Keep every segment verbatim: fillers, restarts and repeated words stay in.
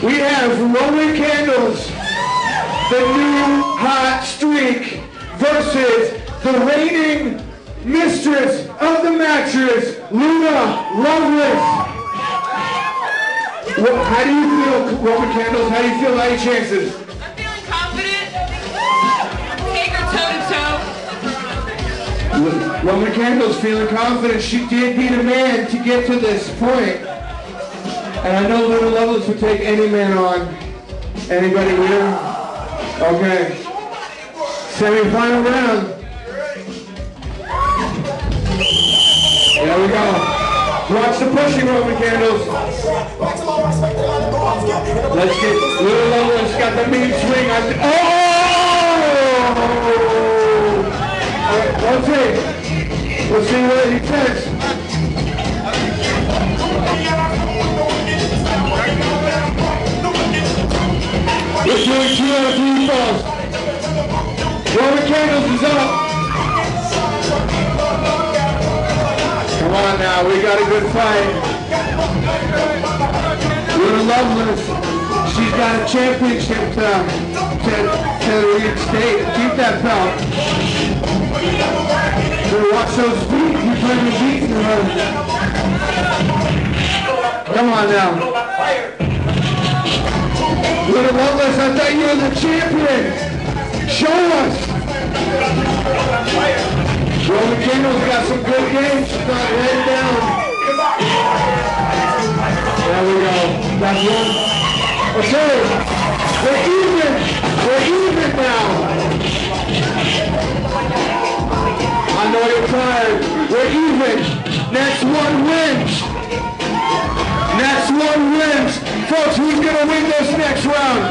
We have Roman Candles, the new hot streak, versus the reigning mistress of the mattress, Luna Loveless. Well, how do you feel, Roman Candles? How do you feel about your chances? I'm feeling confident. Take her toe to toe. Roman Candles feeling confident. She did beat a man to get to this point. And I know Luna Loveless would take any man on. Anybody here? Okay. Semi-final round. There we go. Watch the pushing, Roman Candles. Let's get Luna Loveless got the mean swing. On the, oh! All right, let's see. Let's see what he says. We're doing two out of three falls. Roman Candles is up. Come on now, we got a good fight. Luna Loveless, she's got a championship to, to, to reinstate and keep that belt. So watch those feet, you play the beat in her. Come on now. Luna Loveless, I thought you were the champion. Show us. Roman Candles got some good games. She's not heading down. There we go. That's one. Okay. We're even. We're even now. I know you're tired. We're even. Next one wins. Next one wins. Folks, who's going to win this next round?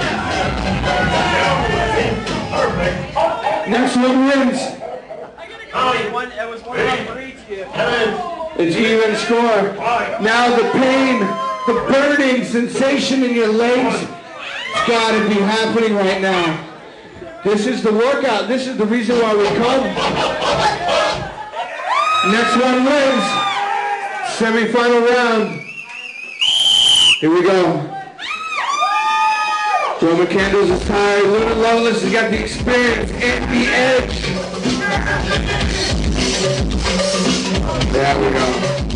Next one wins. Oh, it was one round for each gift. It's even score. Now the pain, the burning sensation in your legs, it's got to be happening right now. This is the workout. This is the reason why we come. Next one wins. Semi-final round. Here we go. Roman Candles is tired. Luna Loveless has got the experience and the edge. There we go.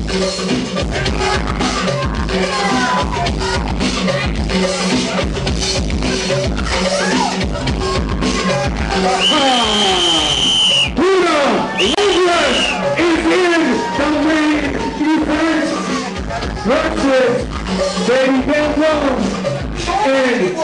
Luna Loveless is in the main defense versus Baby Bamboo and